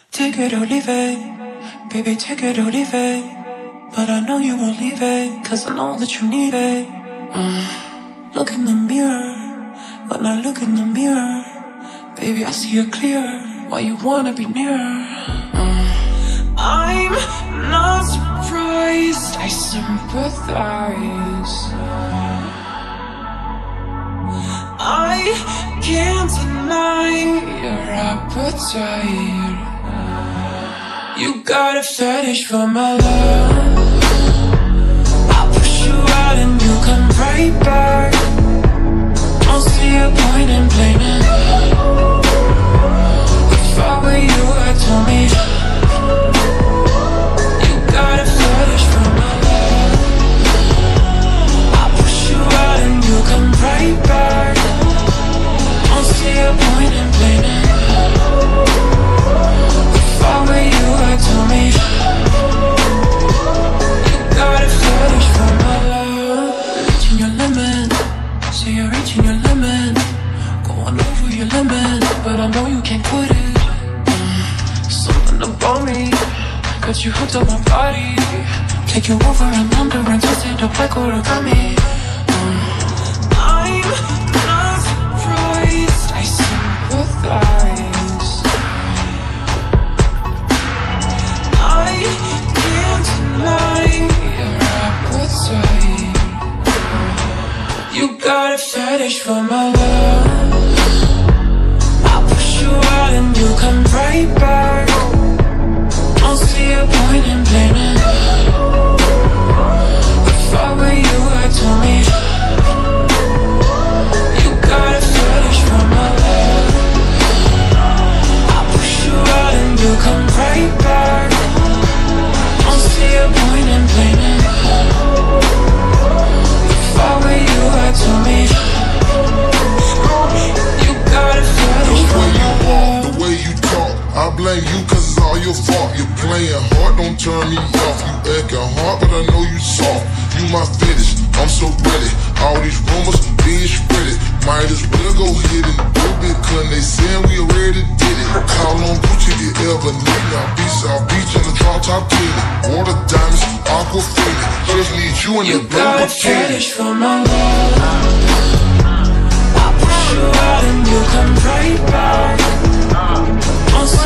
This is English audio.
Take it or leave it, baby, take it or leave it. But I know you won't leave it, cause I know that you need it. Look in the mirror, when I look in the mirror, baby, I see it clear, why you wanna be near. I'm not surprised, I sympathize. I can't deny your appetite. You got a fetish for my love. I'll push you out and you come right back. Don't see a point in blaming. If I were you, I'd tell me. You got a fetish for my love. I'll push you out and you come right back. Don't see a point in blaming. If I were you, I'd tell me. You got a fetish for my love. Reaching your limit, say you're reaching your limit. Going over your limit, but I know you can't quit it. Something about me got you hooked on my body. Take you over and under and twist it up like origami. I'm not surprised, I sympathize. I can't deny your appetite. You got a fetish for my love. I'll push you out and you come right back. Don't see a point in blaming. If I were you, I'd tell me. You got a fetish for my love. I'll push you out and you come right back. Don't see a point in blaming. If I were you, I'd tell me. You got a fetish for my love. The way you talk, I blame you cause it's all your fault. You're playing hard, don't turn me off. You acting hard, but I know you soft. You my fetish, I'm so ready. All these rumors being spreaded. Might as well go ahead and do it, cause they saying we already did it. Call on Gucci, you ever need. Now be South Beach in the drop top cleaning. Water diamonds, aqua faded. Just need you in the blue bikini. You got a fetish for my love. I'll push you out and you come right back. Don't